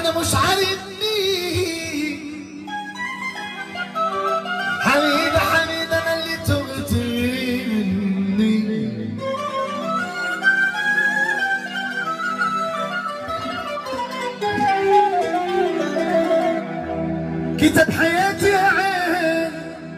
وانا مش عارفني. حميدة حميدة انا اللي تغت مني. كتاب حياتي يا عين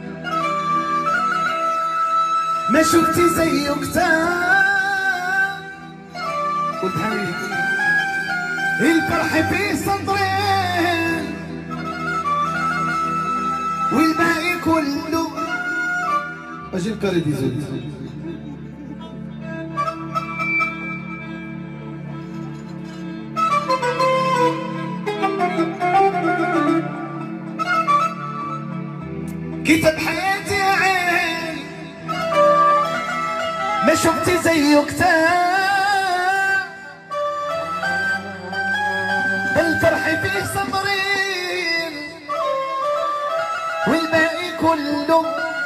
ما شفتي زيه كتاب. قلت حبيبي الفرح فيه سطرين والباقي كله اجي الكاريدي زود. كتاب حياتي يا عين ما شفتي زيه كتاب. الفرح فيه سطرين والباقي كله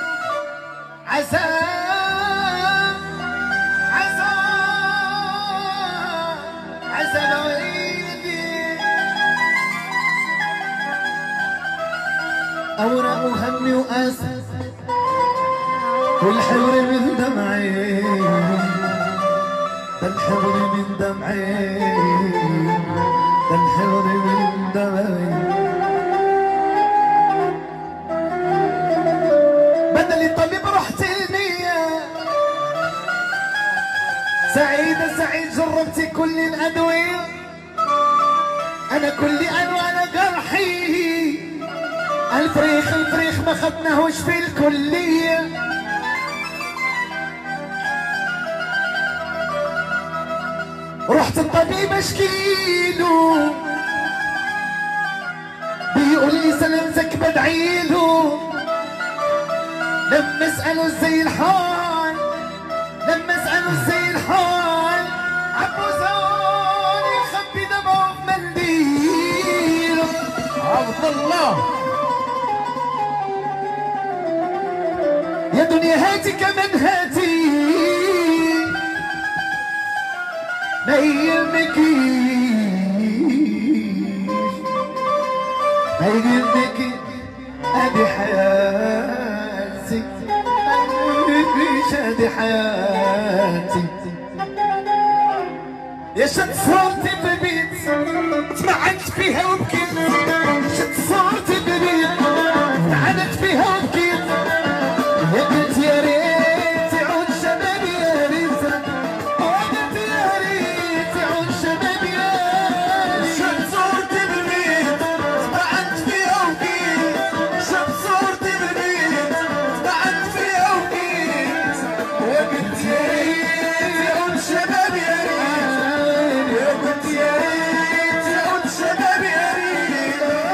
عذاب عذاب عذاب عيدي. أوراق وهمي وأسى والحبر من دمعي. الحبر من دمعي الحبر من دمعي. بدل الطبيب رحت المية. سعيدة سعيد جربتي كل الأدوية. أنا كل أنواع جرحي. الفريخ ما خدناهوش في الكلية. رحت الطبيب اشكيله بيقول لي سلامتك بدعيله. لما اساله ازاي الحال عبوسان يخبي دمعه في منديل. عبد الله يا دنيا هاتي كمان هاتي ما يهمكيش ادي حياتي مش ادي حياتي. يا شد صورتي ببيت تمعنت فيها وبكيت. شد صورتي ببيت تمعنت فيها وبكيت. يا قلت يا ريت يعود شبابي يا ريت. وقلت يا ريت يعود شبابي يا ريت. شد صورتي ببيت تمعنت فيها وبكيت. شد صورتي ببيت تمعنت فيها وبكيت. وقلت يا ريت يعود شبابي يا ريت. يا قلت يا ريت يعود شبابي يا ريت.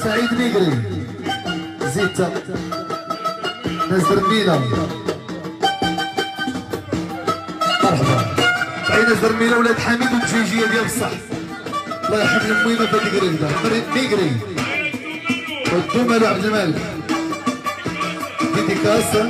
سعيد ميغري زيتا ناس درميلة مرحبا تعي ناس درميلة ولاد حميد والدجاجية ديال الصح الله يرحم المهمة في هاد القريب ميغري ودو مالو عبد الملك ديديكاس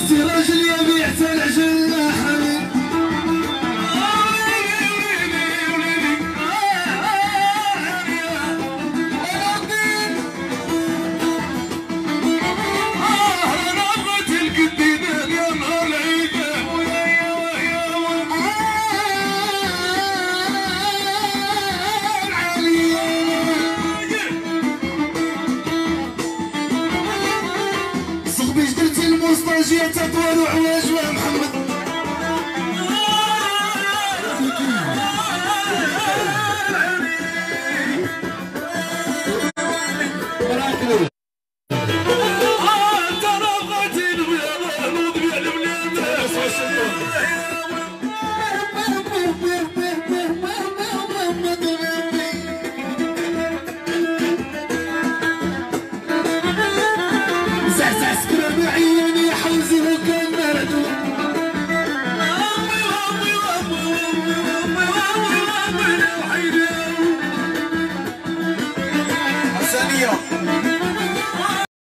سي راجل يبيع العجل يا حبيب الموسطاجية تطوال وعواج يا محمد زعزع سكرة معي